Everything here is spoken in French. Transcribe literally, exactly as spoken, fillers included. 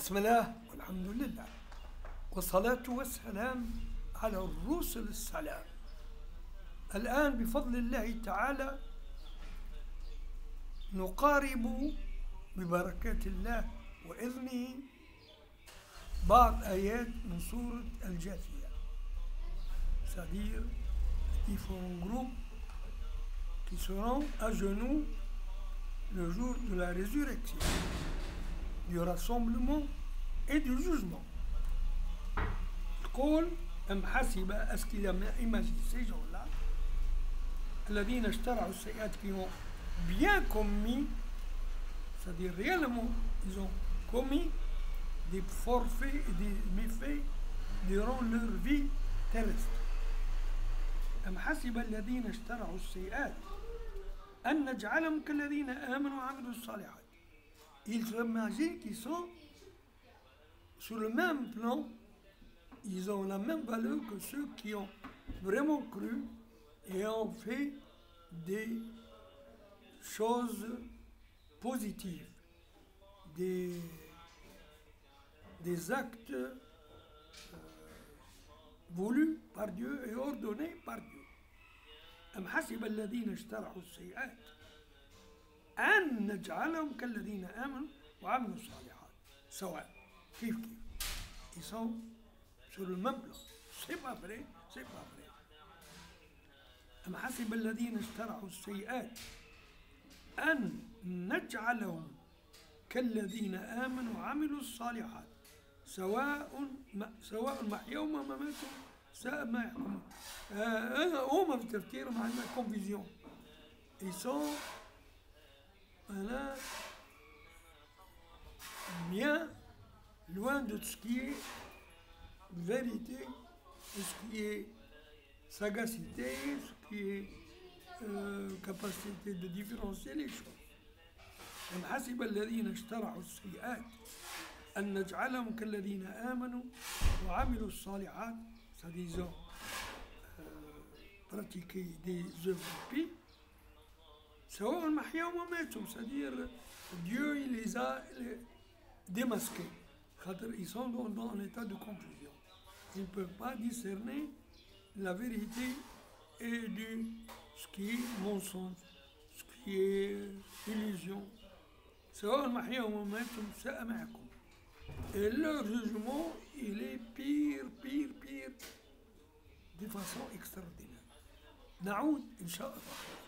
بسم الله والحمد لله والصلاة والسلام على الرسل السلام. الآن بفضل الله تعالى نقارب ببركات الله وإذنه بعض آيات من سورة الجاثية، c'est-à-dire différents groupes qui seront à genoux le jour de la résurrection, du rassemblement et du jugement. يقول أم حسب est-ce qu'il a imaginé ces gens-là الذين اشترعوا السيئات qui ont bien commis, c'est-à-dire réellement ils ont commis des forfaits et des méfaits durant leur vie terrestre. أم حسب الذين اشترعوا السيئات أن نجعلهم كالذين آمنوا وعملوا الصالحات. Ils s'imaginent qu'ils sont sur le même plan, ils ont la même valeur que ceux qui ont vraiment cru et ont fait des choses positives, des, des actes euh, voulus par Dieu et ordonnés par Dieu. أم حسب الذين اشترعوا السيئات أن نجعلهم كالذين آمنوا وعملوا الصالحات سواء. كيف كيف ils sont sur le même plan. C'est pas vrai, c'est pas vrai. أم حسب الذين اشترعوا السيئات أن نجعلهم كالذين آمنوا وعملوا الصالحات سواء سواء محياهم ومماتهم ساء ما يحكمون. هم في تفكيرهم عن confusion. Ils sont voilà, bien loin de ce qui est vérité, de ce qui est sagacité, ce qui est euh, capacité de différencier les choses. أم حسب الذين اشترعوا السيئات أن نجعلهم كالذين آمنوا وعملوا الصالحات, c'est-à-dire euh, pratiquer des œuvres pies, سواء محياهم وماتهم, c'est-à-dire Dieu il les a démasqués. Ils sont dans, dans un état de confusion. Ils ne peuvent pas discerner la vérité et du, ce qui est mensonge, ce qui est illusion. Et leur jugement, il est pire, pire, pire, de façon extraordinaire. نعود إن شاء الله.